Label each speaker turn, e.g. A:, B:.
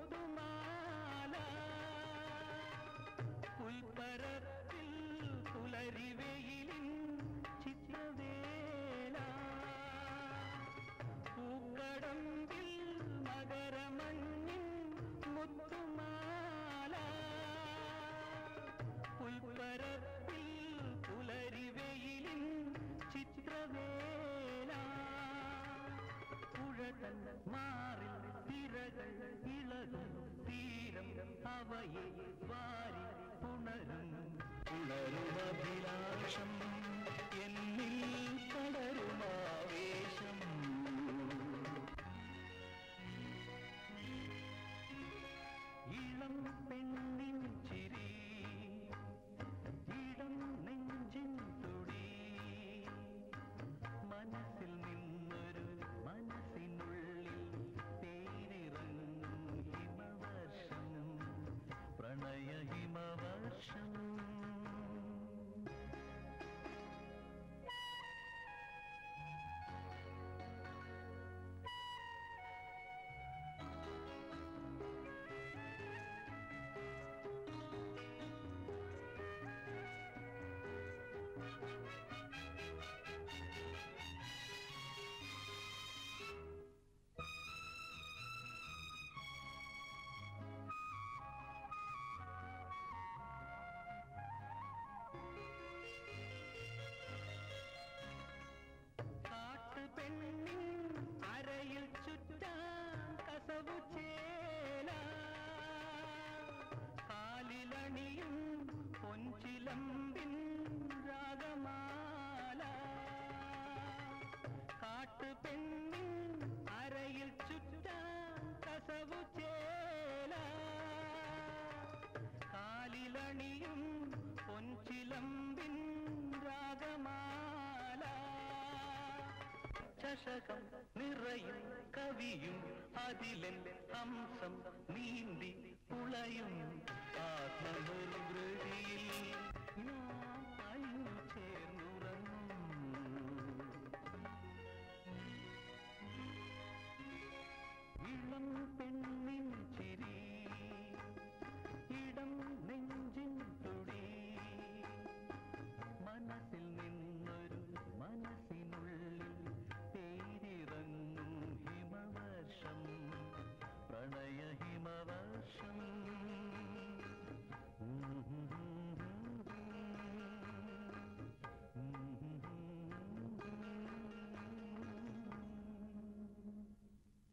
A: മുത്തുമാല പുൽപ്പരപ്പിൽ പുലരിവെയിലിൻ ചിത്രവേല പൂക്കടമ്പിൽ മകരമഞ്ഞിൻ മുത്തുമാല പുൽപ്പരപ്പിൽ പുലരിവെയിലിൻ ചിത്രവേല പുഴകൾ മാറിൽ തിരകൾ ഇളകും തീരം അവയെ വാരി പുണരും പുണരുമഭിലാഷം എന്നിൽ പടരുമാവേശം ഇളം പെണ്ണിൻ ചിരി ഇടം നെഞ്ചിൻ തുടി മനസ്സിൽ നിന്നൊരു മനസ്സിനുള്ളിൽ തേനിറങ്ങും ഹിമവർഷം പ്രണയ ഹിമവർഷം കാലിലണിയും പൊൻചിലമ്പിൻ രാഗമാല കാട്ടുപെണ്ണിൻ അരയിൽ ചുറ്റാൻ കസവു ചേല കാലിലണിയും പൊൻചിലമ്പിൻ രാഗമാല ചഷകം നിറയും കവിയും അതിലെൻ ഹംസം നീന്തി